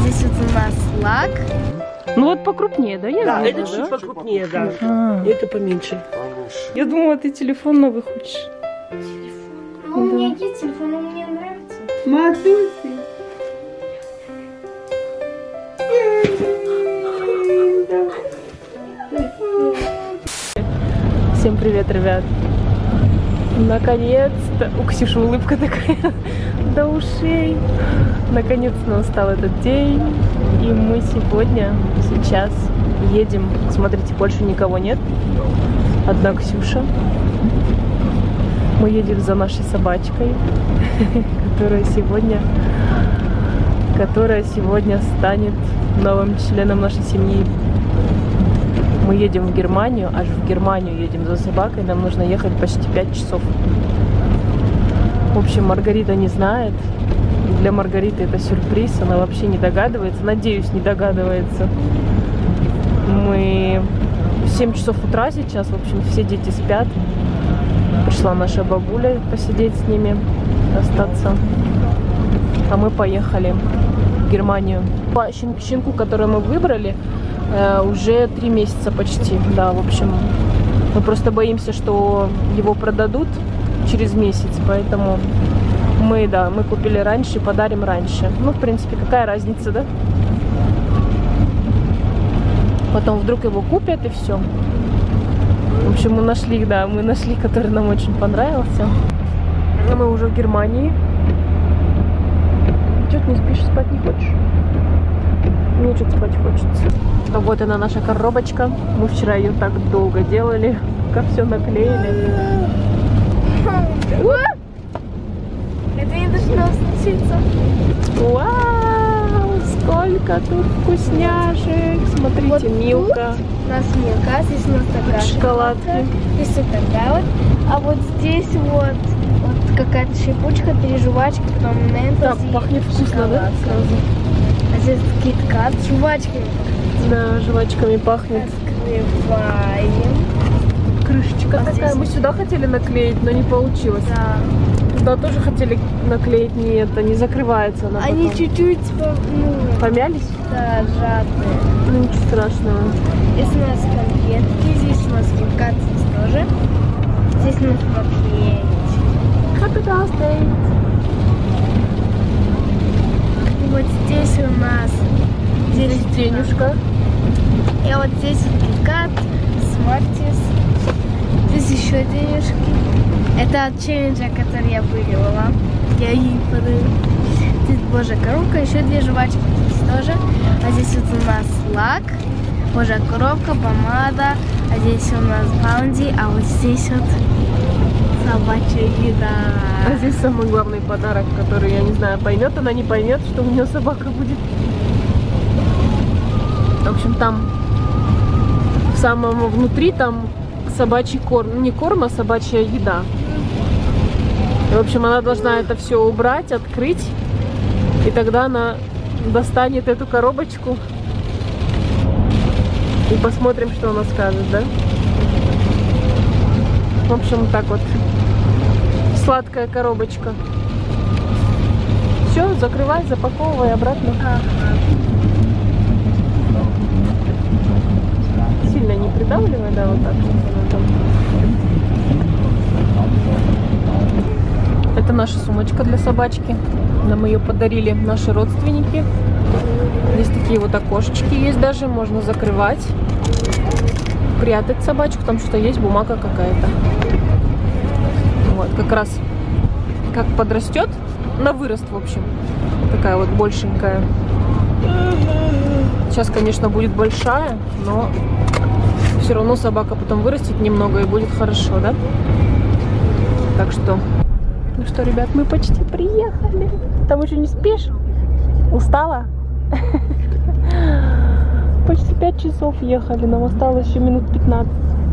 здесь вот у нас лак. Ну вот покрупнее, да? Да, это чуть покрупнее, да. Это поменьше. Я думала, ты телефон новый хочешь. Ну, у меня есть телефон, он мне нравится. Матуси. Всем привет, ребят. Наконец-то. У Ксюши улыбка такая до ушей. Наконец-то настал этот день. И мы сегодня, сейчас едем. Смотрите, больше никого нет. Одна Ксюша. Мы едем за нашей собачкой, которая сегодня станет новым членом нашей семьи. Мы едем в Германию, аж в Германию едем за собакой. Нам нужно ехать почти 5 часов. В общем, Маргарита не знает. Для Маргариты это сюрприз. Она вообще не догадывается. Надеюсь, не догадывается. Мы в 7 часов утра сейчас. В общем, все дети спят. Пришла наша бабуля посидеть с ними, остаться. А мы поехали в Германию. По щенку, который мы выбрали, уже 3 месяца почти. Да, в общем, мы просто боимся, что его продадут через месяц, поэтому мы купили раньше, подарим раньше. Ну, в принципе, какая разница, да? Потом вдруг его купят и все. В общем, мы нашли, который нам очень понравился. Мы уже в Германии. Чё ты не спишь, спать не хочешь? Мне что-то спать хочется. А вот она, наша коробочка. Мы вчера ее так долго делали, как все наклеили. Это не должно случиться. Вау! Сколько тут вкусняшек! Смотрите, Вот Милка. У нас мелка, здесь у нас такая Шоколадки. Здесь вот такая вот. А вот здесь вот какая-то шипучка, 3 жвачки, потом ментос. Так, пахнет вкусно, да? Сразу. А здесь кит-кат с жвачками. Да, жвачками пахнет. Открываем. Крышечка А такая. здесь... Мы сюда хотели наклеить, но не получилось. Да. Туда тоже хотели наклеить, не закрывается она. Они потом. чуть-чуть Помялись? да, сжатые. Ну ничего страшного. Здесь у нас конфетки, здесь у нас кит-кат, здесь тоже. Здесь у нас наклеить. Happy birthday! Вот здесь у нас Здесь денежка. и вот здесь вот кит-кат, смартис. Здесь еще денежки. Это от челленджа, который я выиграла. Я ей подарю. Здесь божья коробка, еще 2 жвачки здесь тоже. А здесь вот у нас лак, божья коробка, помада. А здесь у нас баунти, а вот здесь вот собачья еда. А здесь самый главный подарок, который, я не знаю, поймет она, не поймет, что у нее собака будет. В общем, там в самом внутри там собачий корм. Не корм, а собачья еда. И, в общем, она должна это все убрать, открыть. И тогда она достанет эту коробочку. И посмотрим, что она скажет, да? В общем, так вот. Сладкая коробочка. Все, закрывай, запаковывай обратно. Сильно не придавливай, да, вот так. Это наша сумочка для собачки. Нам ее подарили наши родственники. Здесь такие вот окошечки есть даже, можно закрывать, прятать собачку, там что-то есть, бумага какая-то. Вот, как раз как подрастет, на вырост, в общем. Такая вот большенькая. Сейчас, конечно, будет большая, но все равно собака потом вырастет немного и будет хорошо, да? Так что, ну что, ребят, мы почти приехали. Там еще не спишь? Устала? Почти 5 часов ехали, нам осталось еще минут 15.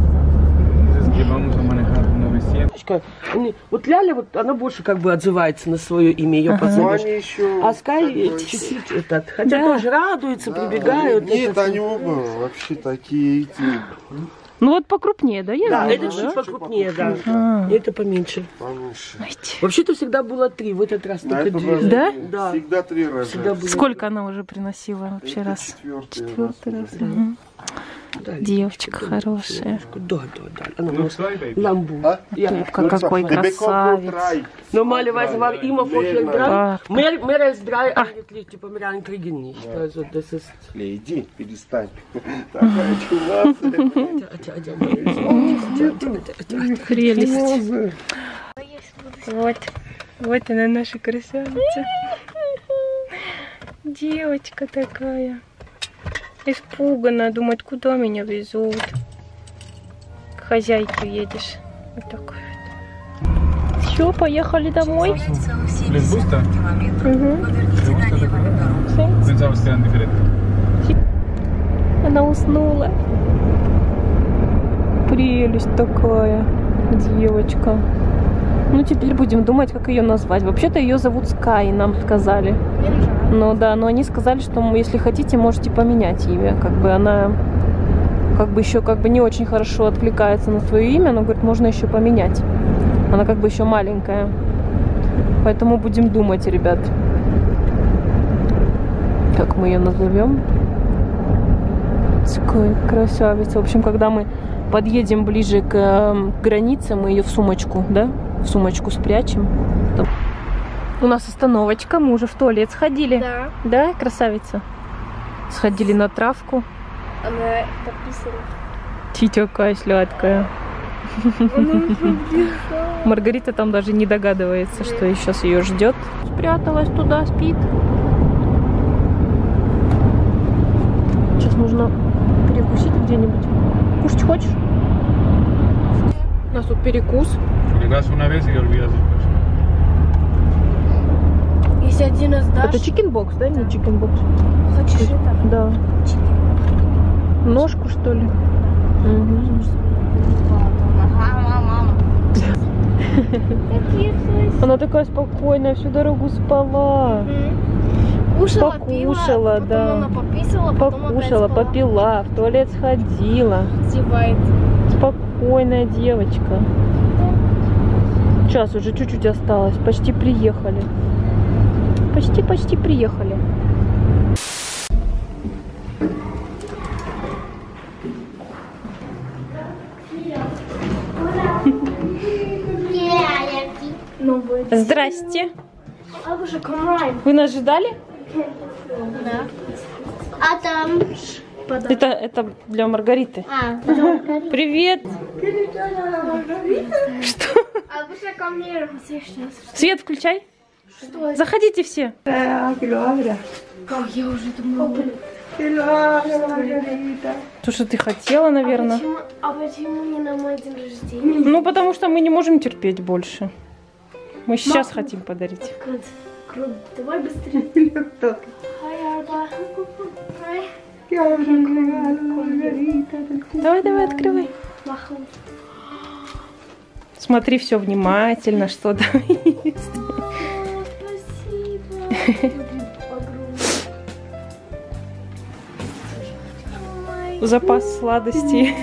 Вот Ляля, вот она больше как бы отзывается на свое имя, ее позовешь. А Скай чуть-чуть этот, хотя тоже радуется, прибегают. Нет, они оба вообще такие эти Ну вот покрупнее, да? Я Да, вижу, это чуть покрупнее, да. Это поменьше. Вообще-то всегда было 3, в этот раз только 2. Да? Да. Всегда 3 раза. Всегда было. Сколько она уже приносила вообще раз? Четвертый раз. Мгм. Да, Девочка хорошая. Да. Она у нас ламбу. Тупка какой красавец. Normale war immer vorher dran. Ах, Mehr als 3 eigentlich die Pomeranian kriegen nicht. Also das ist... Иди, перестань. Такая чувация. прелесть. Вот она, наша красавица. Девочка такая. Испуганная, думает, куда меня везут. К хозяйке едешь. Вот такой вот. Все, поехали домой. ¿Les gusta? ¿Les gusta esta carrera? Pensabas que eran diferentes. Она уснула. Прелесть такая девочка. Ну, теперь будем думать, как ее назвать. Вообще-то ее зовут Скай, нам сказали. Ну да, но они сказали, что если хотите, можете поменять имя. Как бы она еще не очень хорошо откликается на свое имя, но говорит, можно еще поменять. Она как бы еще маленькая. Поэтому будем думать, ребят, как мы ее назовем. Такой красавица. В общем, когда мы подъедем ближе к границе, мы ее в сумочку, да? В сумочку спрячем. Там. У нас остановочка, мы уже в туалет сходили. Да. Да, красавица? Сходили на травку. Она подписана. Титя какая сладкая. Маргарита там даже не догадывается, что сейчас ее ждет. Спряталась туда, спит. Сейчас нужно перекусить где-нибудь. Кушать хочешь? У нас тут перекус. Llegas una vez y olvidas después. Если один раз дашь, Это чикенбокс, да? Не чикенбокс. хочешь это? Да. Ножку, что ли? Угу. Она такая спокойная, всю дорогу спала. Кушала, Покушала, пила, потом да. она пописала, потом Покушала, опять спала. попила, в туалет сходила. Зевает. Спокойная девочка. Час уже чуть-чуть осталось. Почти приехали. Почти приехали. Здрасте. Вы нас ждали? Да. А там... Это для Маргариты. Привет. Что? А вы ко мне сейчас. Свет включай. Что? Заходите все. Я уже думала. То, что ты хотела, наверное. А почему не на мой день рождения? Ну, потому что мы не можем терпеть больше. Мы сейчас хотим подарить. Круто. Давай быстрее. Давай, открывай. Смотри все внимательно, что там есть. Спасибо. Запас сладостей.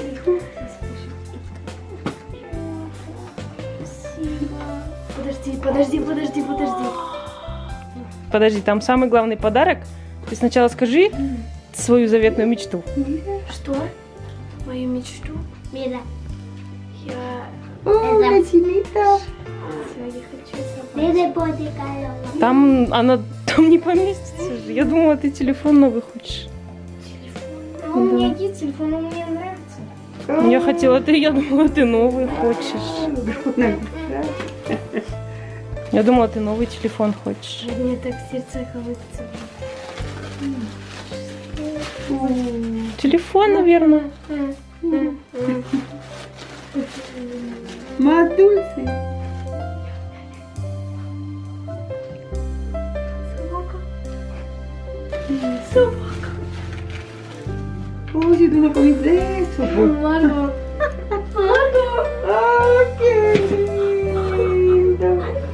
Подожди. Подожди, там самый главный подарок. Ты сначала скажи свою заветную мечту. Что? Мою мечту? Mira, Я chinita. Всё, я хочу собаку. Desde Poticalo. Там не поместится же. Я думала, ты телефон новый хочешь. Ну, у меня есть телефон, он мне нравится. Я думала, ты новый хочешь. Я думала, ты новый телефон хочешь. Мне так сердце колотится. Телефон, наверное. Мадульцы. Собака. Ой, ты не помнишь, Марго. qué lindo.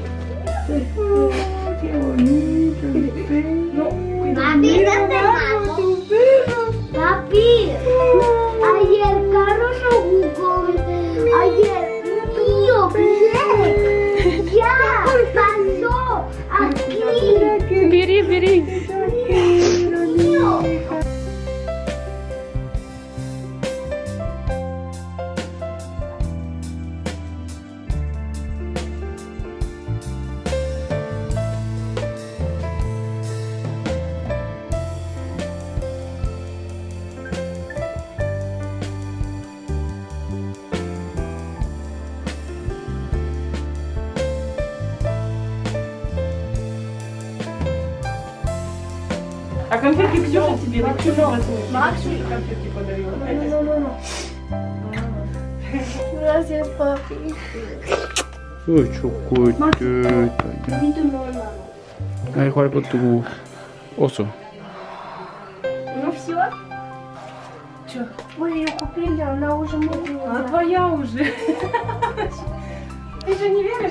Qué bonito el perro. Papi, ¿dónde vamos? Papi, ayer Carlos А конфетки Ксюша тебе, на Ксюшу Максу конфетки подарила. Grazie papi. Ой, что котик. Ай, хваль под ту осу. Ну все? Чё? Вы ее купили, она уже мокрая. А твоя уже. Ты же не веришь?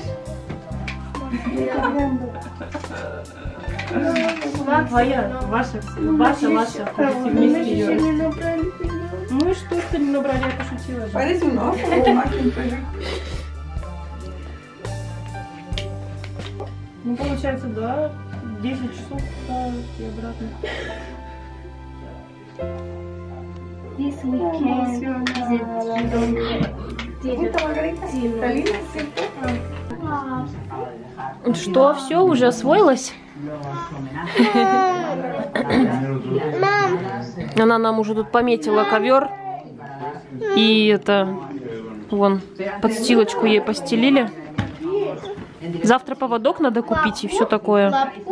Твоя, ваша, ваша. Хотите вместе ее. Ну и что, что не набрали, я пошутила же. Parece um novo ou máquina pra gente? Ну, получается, да, 10 часов и обратно. This weekend Что, все, уже освоилась? Она нам уже тут пометила ковер. И это, вон, подстилочку ей постелили. Завтра поводок надо купить и все такое.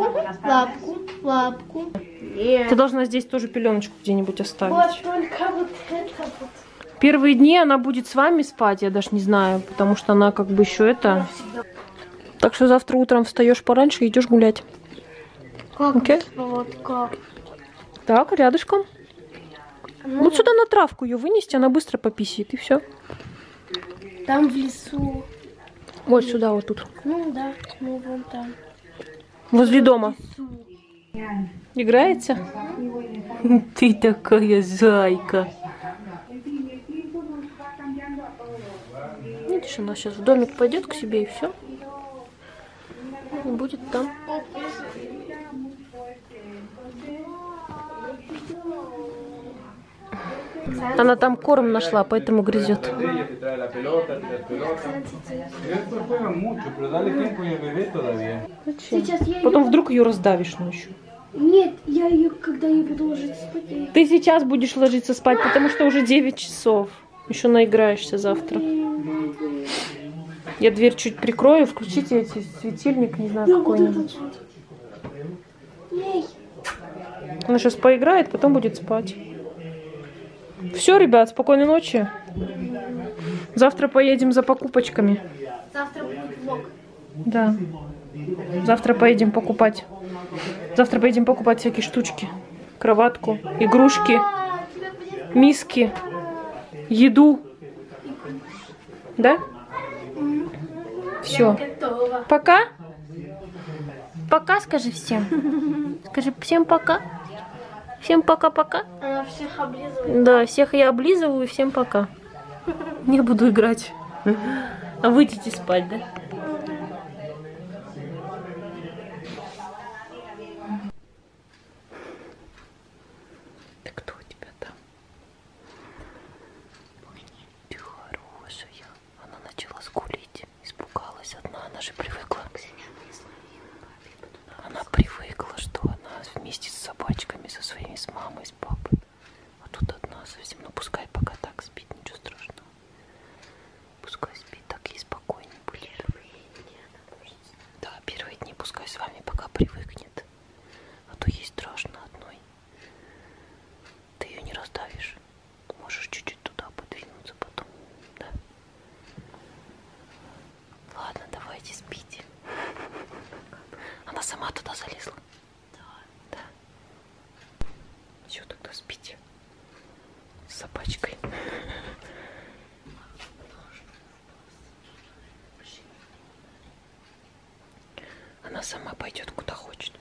Лапку. Ты должна здесь тоже пеленочку где-нибудь оставить. Вот только вот это вот. Первые дни она будет с вами спать, я даже не знаю, потому что она как бы еще это... Так что завтра утром встаешь пораньше и идешь гулять. Как Окей? вот как? Так, рядышком. Вот сюда на травку ее вынести, она быстро пописит, и все. Там в лесу. Вот сюда, вот тут. Ну да, ну вон там. Возле дома. Играется? Ты такая зайка. Видишь, она сейчас в домик пойдет к себе и все. И будет там. Она там корм нашла, поэтому грызет. Потом вдруг ее раздавишь ночью. Нет, я ее, когда я буду ложиться спать. Ты сейчас будешь ложиться спать, потому что уже 9 часов. Еще наиграешься завтра. Я дверь чуть прикрою, включите эти светильник, не знаю, какой-нибудь. Она сейчас поиграет, потом будет спать. Все, ребят, спокойной ночи. Завтра поедем за покупочками. Завтра будет влог. Да. Завтра поедем покупать. Завтра поедем покупать всякие штучки. Кроватку, игрушки, миски, еду. Да? Все. Пока. Пока, скажи всем. Скажи всем пока. Всем пока-пока. Она всех облизывает. Да, всех я облизываю, всем пока. Не буду играть. А вы идите спать, да? Ты кто у тебя там? Ты хорошая. Она начала скулить. Испугалась одна. Она же привыкла. Она привыкла, что она вместе с собачками, со своими, с мамой, с папой. А тут одна совсем. Ну пускай пока так спит, ничего страшного. Пускай спит, так ей спокойнее будет. Да, первые дни пускай с вами пока привыкнет. А то ей страшно одной. Ты ее не раздавишь. Можешь чуть-чуть туда подвинуться потом. Да? Ладно, давайте спите. Она сама туда залезла. Да. Все, тогда спите. С собачкой. Она сама пойдет куда хочет.